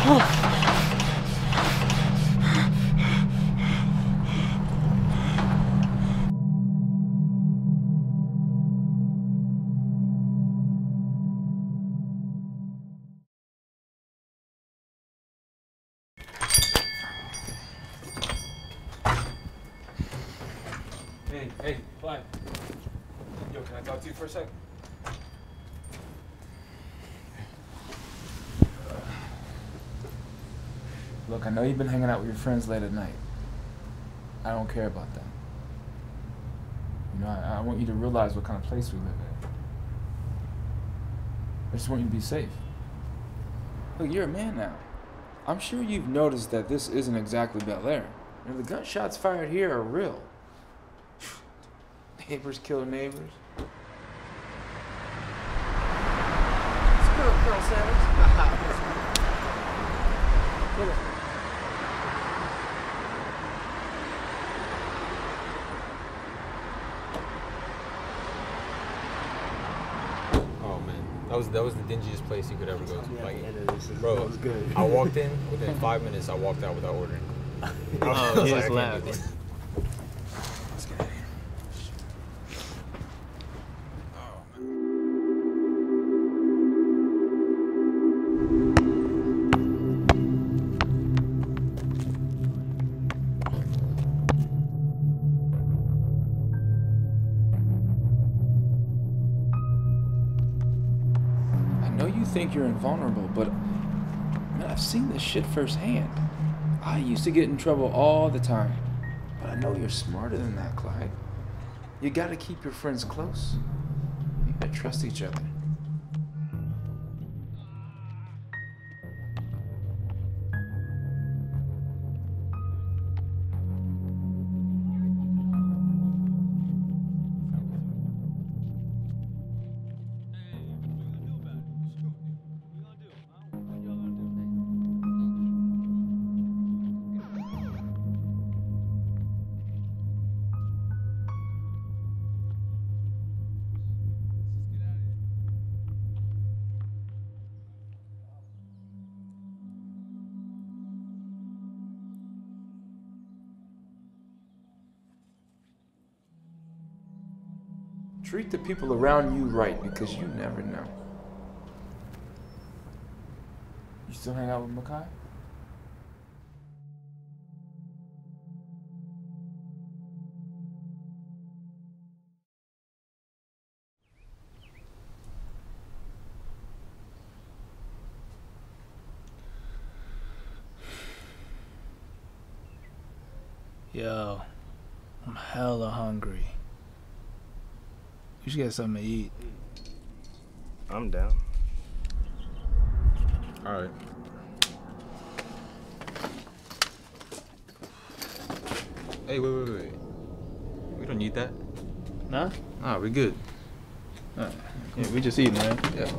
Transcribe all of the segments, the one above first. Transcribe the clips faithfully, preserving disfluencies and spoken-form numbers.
Hey, hey, Clyde. Yo, can I talk to you for a second? Look, I know you've been hanging out with your friends late at night. I don't care about that. You know, I, I want you to realize what kind of place we live in. I just want you to be safe. Look, you're a man now. I'm sure you've noticed that this isn't exactly Bel Air. You know, the gunshots fired here are real. Neighbors kill neighbors. Screw it, Colonel Sanders. Look at Oh man, that was that was the dingiest place you could ever go to. yeah, Like, yeah, this is, bro, that was good. I walked in within five minutes. I walked out without ordering. Oh, he just I left. can't do this. Let's get out of here. I know you think you're invulnerable, but man, I've seen this shit firsthand. I used to get in trouble all the time, but I know you're smarter than that, Clyde. You gotta keep your friends close. You gotta trust each other. Treat the people around you right, because you never know. You still hang out with Makai? Yo, I'm hella hungry. We should get something to eat. I'm down. All right. Hey, wait, wait, wait. We don't need that. Nah? Nah, we good. Alright. Yeah, we just eating, right? Yeah.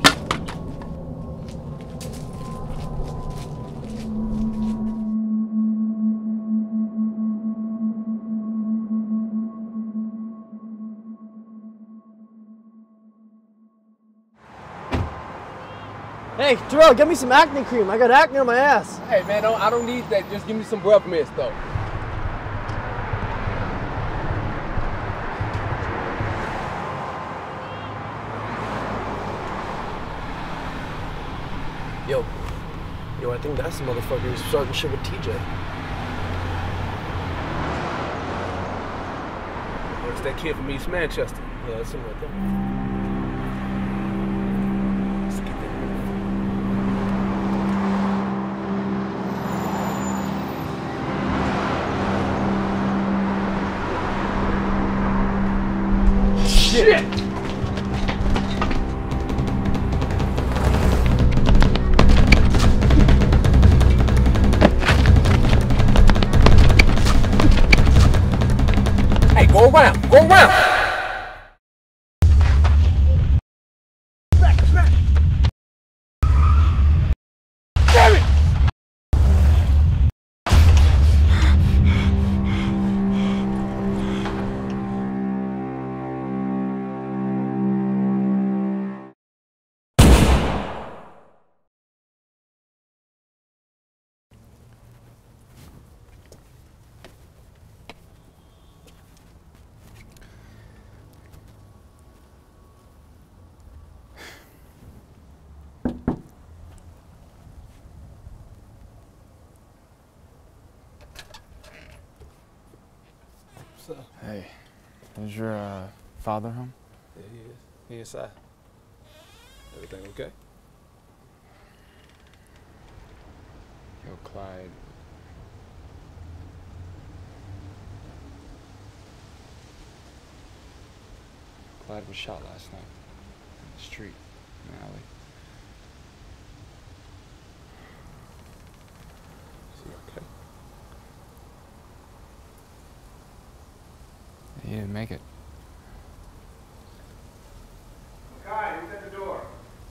Hey, Terrell, get me some acne cream. I got acne on my ass. Hey man, don't, I don't need that. Just give me some breath mints though. Yo, yo, I think that's the motherfucker who's starting shit with T J. It's that kid from East Manchester. Yeah, that's him right there. Shit! Hey, go around, go around! What's up? Hey, is your uh, father home? Yeah, he is. He inside. Everything okay? Yo, Clyde. Clyde was shot last night in the street, in the alley. Is he okay? He didn't make it. Kai, who's at the door?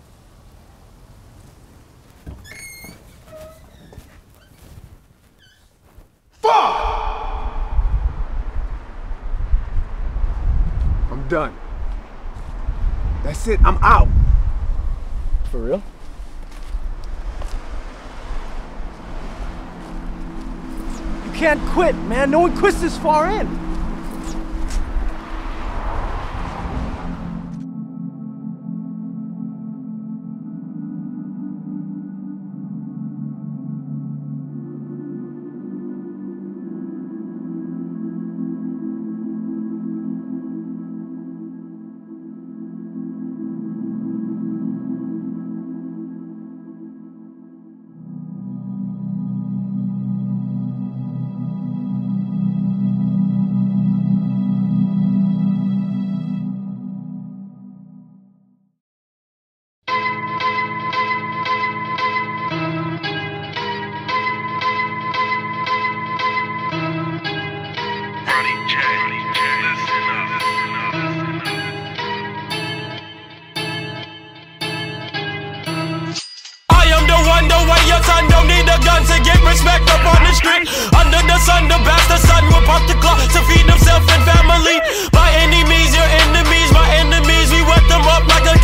I'm done. That's it. I'm out. For real? You can't quit, man. No one quits this far in. Don't need a gun to get respect up on the street. Under the sun, the bastard son will pop the clock to feed himself and family. By any means, your enemies, my enemies, we wet them up like a